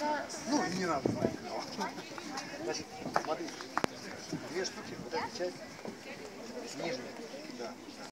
Ну, не надо знать. Значит, смотри, две штуки, вот эта часть нижняя, да.